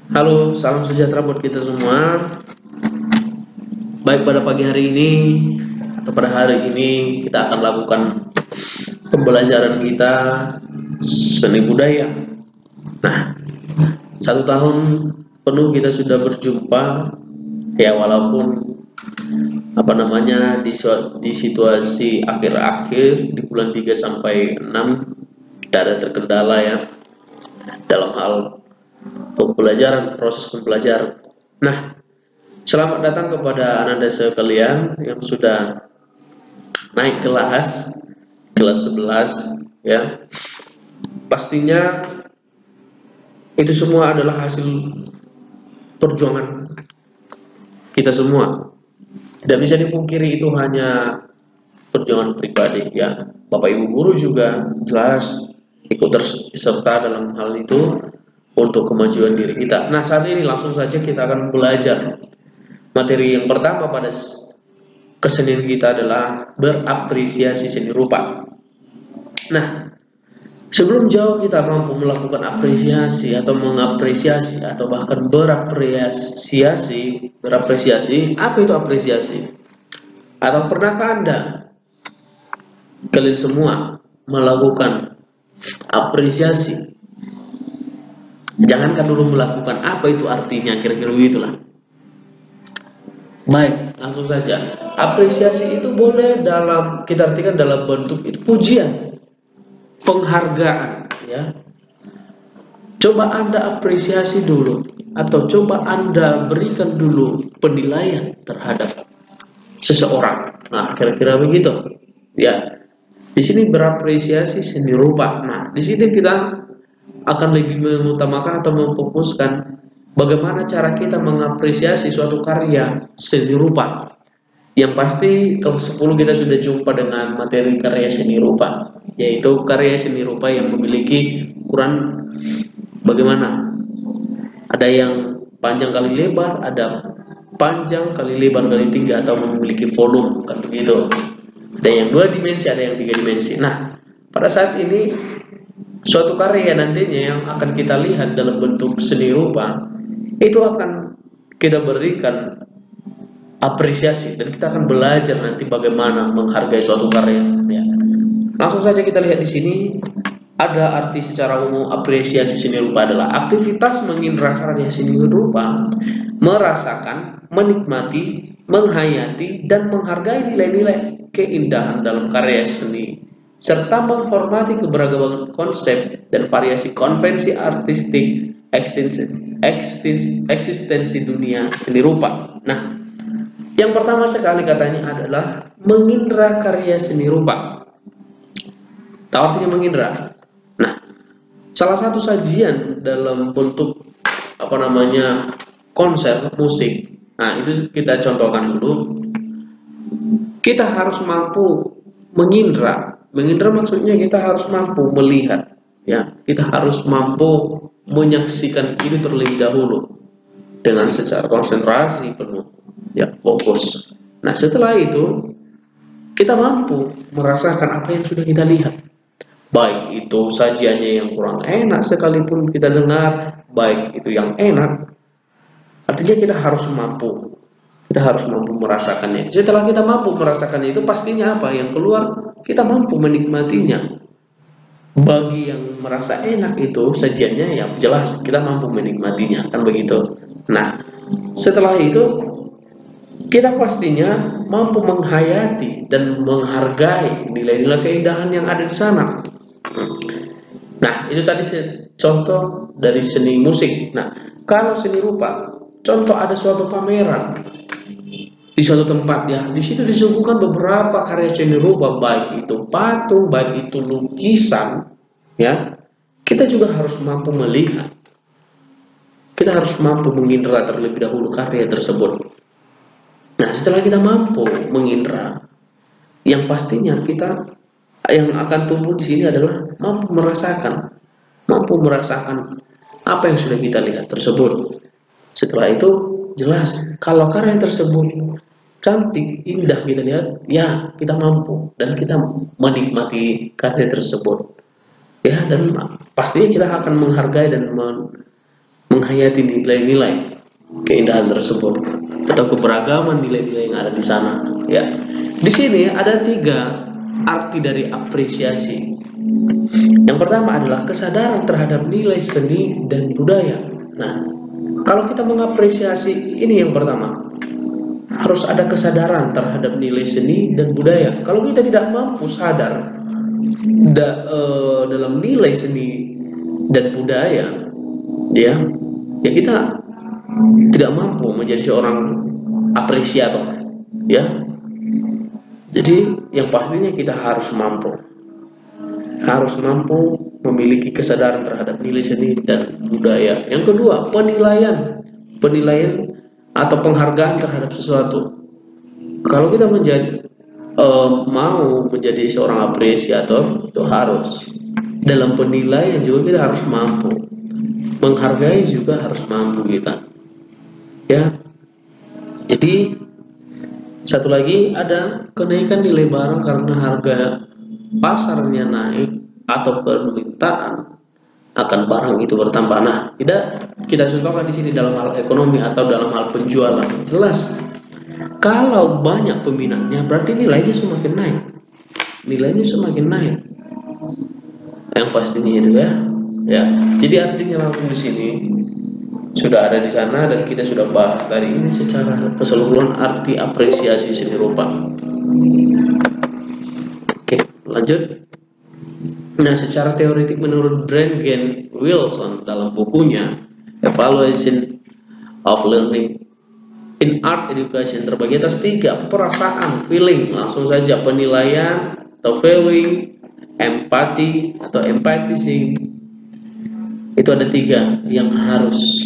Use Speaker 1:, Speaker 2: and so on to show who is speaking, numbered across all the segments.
Speaker 1: Halo, salam sejahtera buat kita semua. Baik pada pagi hari ini atau pada hari ini kita akan lakukan pembelajaran kita seni budaya. Nah, 1 tahun penuh kita sudah berjumpa, ya walaupun di situasi akhir-akhir di bulan 3 sampai 6 tidak ada terkendala ya dalam hal proses pembelajaran. Nah, selamat datang kepada Ananda sekalian yang sudah naik kelas 11 ya. Pastinya itu semua adalah hasil perjuangan kita semua. Tidak bisa dipungkiri itu hanya perjuangan pribadi ya. Bapak Ibu guru juga jelas ikut serta dalam hal itu untuk kemajuan diri kita. Nah, saat ini langsung saja kita akan belajar. Materi yang pertama pada kesenian kita adalah berapresiasi seni rupa. Nah, sebelum jauh kita mampu melakukan apresiasi atau mengapresiasi atau bahkan berapresiasi, apa itu apresiasi? Atau pernahkah kalian semua melakukan apresiasi? Jangankan dulu melakukan, apa itu artinya, kira-kira begitulah. Baik, langsung saja. Apresiasi itu boleh kita artikan dalam bentuk itu pujian, penghargaan ya. Coba Anda apresiasi dulu atau coba Anda berikan dulu penilaian terhadap seseorang. Nah, kira-kira begitu. Ya. Di sini berapresiasi seni rupa. Nah, di sini kita akan lebih mengutamakan atau memfokuskan bagaimana cara kita mengapresiasi suatu karya seni rupa. Yang pasti kelas 10 kita sudah jumpa dengan materi karya seni rupa, yaitu karya seni rupa yang memiliki ukuran bagaimana. Ada yang panjang kali lebar, ada panjang kali lebar kali tinggi atau memiliki volume kan begitu. Ada yang 2 dimensi, ada yang 3 dimensi. Nah, pada saat ini suatu karya nantinya yang akan kita lihat dalam bentuk seni rupa itu akan kita berikan apresiasi dan kita akan belajar nanti bagaimana menghargai suatu karya ya. Langsung saja kita lihat di sini ada arti secara umum apresiasi seni rupa adalah aktivitas mengindra karya seni rupa, merasakan, menikmati, menghayati dan menghargai nilai-nilai keindahan dalam karya seni serta menghormati keberagaman konsep dan variasi konvensi artistik eksistensi dunia seni rupa. Nah, yang pertama sekali katanya adalah mengindra karya seni rupa. Tahu artinya mengindra? Nah, salah satu sajian dalam bentuk konser musik. Nah, itu kita contohkan dulu. Kita harus mampu mengindra. Mengindra maksudnya kita harus mampu melihat, ya. Kita harus mampu menyaksikan ini terlebih dahulu dengan secara konsentrasi penuh, ya, fokus. Nah, setelah itu kita mampu merasakan apa yang sudah kita lihat. Baik itu sajiannya yang kurang enak sekalipun kita dengar, baik itu yang enak. Artinya kita harus mampu merasakannya. Setelah kita mampu merasakan itu, pastinya apa yang keluar, kita mampu menikmatinya. Bagi yang merasa enak itu sajiannya, yang jelas kita mampu menikmatinya, kan begitu. Nah, setelah itu kita pastinya mampu menghayati dan menghargai nilai-nilai keindahan yang ada di sana. Nah, itu tadi contoh dari seni musik. Nah, kalau seni rupa, contoh ada suatu pameran di suatu tempat ya, di situ disuguhkan beberapa karya seni rupa, baik itu patung, baik itu lukisan, ya. Kita juga harus mampu melihat, kita harus mampu mengindra terlebih dahulu karya tersebut. Nah, setelah kita mampu mengindra, yang pastinya kita yang akan tumbuh di sini adalah mampu merasakan apa yang sudah kita lihat tersebut. Setelah itu jelas kalau karya tersebut cantik, indah kita lihat, ya kita mampu dan kita menikmati karya tersebut. Ya, dan pastinya kita akan menghargai dan menghayati nilai-nilai keindahan tersebut atau keberagaman nilai-nilai yang ada di sana. Ya, di sini ada 3 arti dari apresiasi. Yang pertama adalah kesadaran terhadap nilai seni dan budaya. Nah, kalau kita mengapresiasi ini, yang pertama harus ada kesadaran terhadap nilai seni dan budaya. Kalau kita tidak mampu sadar dalam nilai seni dan budaya, ya kita tidak mampu menjadi seorang apresiator, ya. Jadi yang pastinya kita harus mampu memiliki kesadaran terhadap nilai seni dan budaya. Yang kedua, penilaian atau penghargaan terhadap sesuatu. Kalau kita mau menjadi seorang apresiator, itu harus dalam penilaian juga kita harus mampu, menghargai juga harus mampu kita, ya. Jadi satu lagi, ada kenaikan nilai barang karena harga pasarnya naik atau permintaan akan barang itu bertambah. Nah, tidak kita contohkan di sini dalam hal ekonomi atau dalam hal penjualan. Jelas, kalau banyak peminatnya berarti nilainya semakin naik. Yang pastinya itu, ya. Ya. Jadi artinya langsung di sini sudah ada di sana, dan kita sudah bahas dari ini secara keseluruhan arti apresiasi seni rupa. Oke, lanjut. Nah, secara teoretik menurut Brandgen Wilson dalam bukunya Evaluation of Learning in Art Education terbagi atas 3: perasaan, feeling, langsung saja, penilaian atau feeling, empati atau empathizing. Itu ada 3 yang harus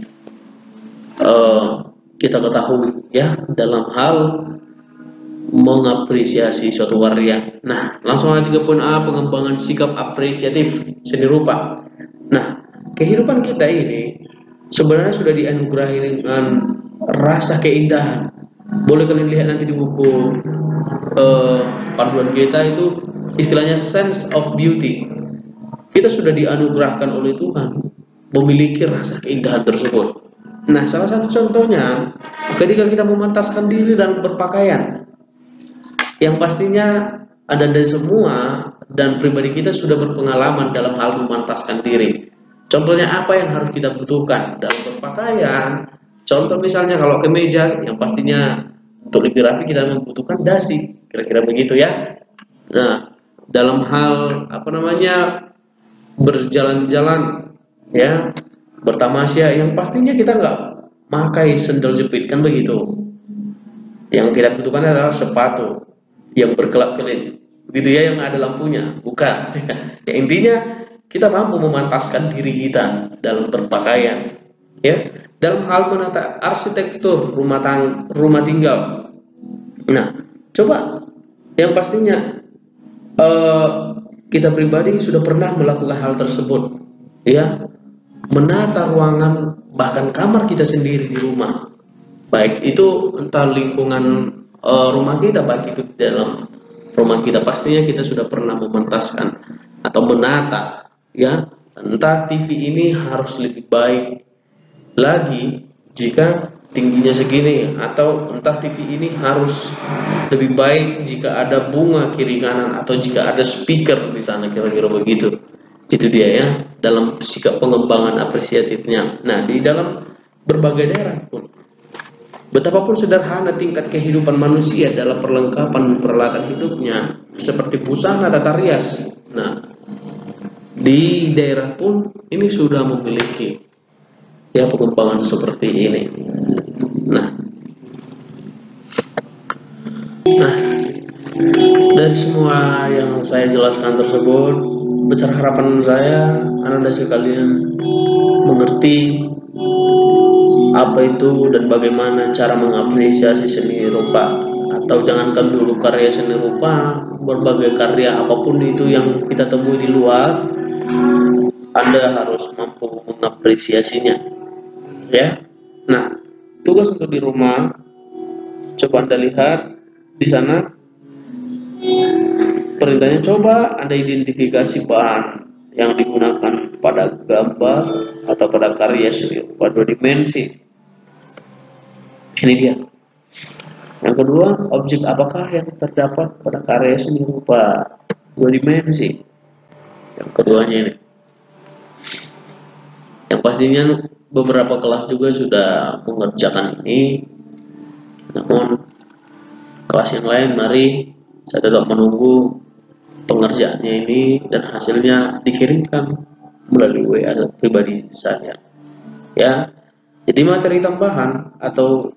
Speaker 1: kita ketahui, ya, dalam hal mengapresiasi suatu karya. Nah, langsung aja ke poin A, pengembangan sikap apresiatif seni rupa. Nah, kehidupan kita ini sebenarnya sudah dianugerahi dengan rasa keindahan. Boleh kalian lihat nanti di buku panduan kita, itu istilahnya sense of beauty. Kita sudah dianugerahkan oleh Tuhan memiliki rasa keindahan tersebut. Nah, salah satu contohnya ketika kita memantaskan diri dan berpakaian, yang pastinya ada dari semua dan pribadi kita sudah berpengalaman dalam hal memantaskan diri. Contohnya apa yang harus kita butuhkan dalam berpakaian? Contoh misalnya kalau kemeja, yang pastinya untuk lebih rapi kita membutuhkan dasi, kira-kira begitu, ya. Nah, dalam hal berjalan-jalan, ya, bertamasya, yang pastinya kita nggak pakai sendal jepit, kan begitu. Yang kita butuhkan adalah sepatu yang berkelap-kelip, begitu, ya, yang ada lampunya, bukan. Ya, intinya kita mampu memantaskan diri kita dalam berpakaian, ya. Dalam hal menata arsitektur rumah tinggal. Nah, coba, yang pastinya kita pribadi sudah pernah melakukan hal tersebut, ya. Menata ruangan, bahkan kamar kita sendiri di rumah, baik itu entah lingkungan rumah kita, baik itu di dalam rumah kita, pastinya kita sudah pernah memantaskan atau menata, ya. Entah TV ini harus lebih baik lagi jika tingginya segini, atau entah TV ini harus lebih baik jika ada bunga kiri kanan, atau jika ada speaker di sana, kira-kira begitu. Itu dia, ya, dalam sikap pengembangan apresiatifnya. Nah, di dalam berbagai daerah pun, betapapun sederhana tingkat kehidupan manusia dalam perlengkapan peralatan hidupnya, seperti busana, tata rias. Nah, di daerah pun ini sudah memiliki, ya, pengembangan seperti ini. Nah, dari semua yang saya jelaskan tersebut, besar harapan saya Anda sekalian mengerti apa itu dan bagaimana cara mengapresiasi seni rupa. Atau jangankan dulu karya seni rupa, berbagai karya apapun itu yang kita temui di luar, Anda harus mampu mengapresiasinya, ya. Nah, tugas untuk di rumah, coba Anda lihat di sana perintahnya, coba Anda identifikasi bahan, yang digunakan pada gambar atau pada karya seni rupa dua dimensi. Ini dia. Yang kedua, objek apakah yang terdapat pada karya seni rupa dua dimensi? Yang keduanya ini. Yang pastinya beberapa kelas juga sudah mengerjakan ini. Namun kelas yang lain mari saya tetap menunggu pengerjaannya ini dan hasilnya dikirimkan melalui WA pribadi saya. Ya. Jadi materi tambahan atau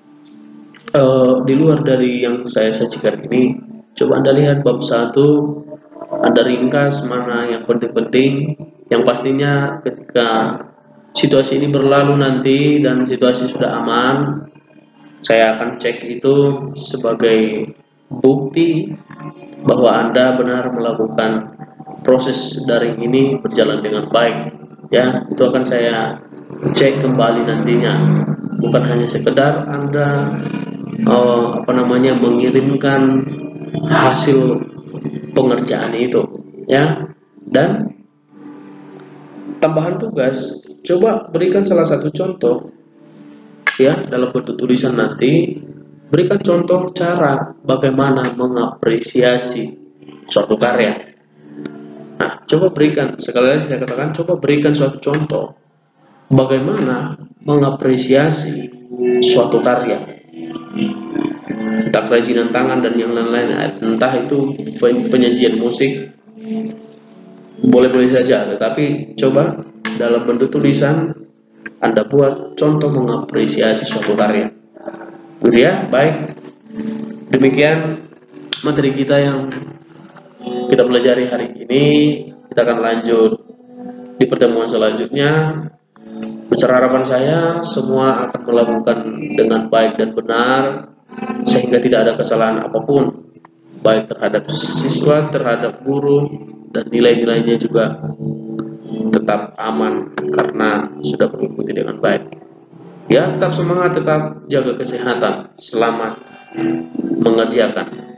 Speaker 1: di luar dari yang saya sajikan ini, coba Anda lihat bab 1, Anda ringkas mana yang penting-penting, yang pastinya ketika situasi ini berlalu nanti dan situasi sudah aman, saya akan cek itu sebagai bukti bahwa Anda benar melakukan proses daring ini berjalan dengan baik. Ya, itu akan saya cek kembali nantinya. Bukan hanya sekedar Anda mengirimkan hasil pengerjaan itu, ya. Dan tambahan tugas, coba berikan salah satu contoh, ya, dalam bentuk tulisan nanti. Berikan contoh cara bagaimana mengapresiasi suatu karya. Nah, coba berikan, sekali lagi saya katakan, coba berikan suatu contoh bagaimana mengapresiasi suatu karya, entah kerajinan tangan dan yang lain-lain, entah itu penyajian musik, boleh-boleh saja, tetapi coba dalam bentuk tulisan Anda buat contoh mengapresiasi suatu karya. Gitu ya, baik. Demikian materi kita yang kita pelajari hari ini. Kita akan lanjut di pertemuan selanjutnya. Besar harapan saya semua akan melakukan dengan baik dan benar, sehingga tidak ada kesalahan apapun, baik terhadap siswa, terhadap guru, dan nilai-nilainya juga tetap aman karena sudah mengikuti dengan baik. Ya, tetap semangat, tetap jaga kesehatan, selamat mengerjakan.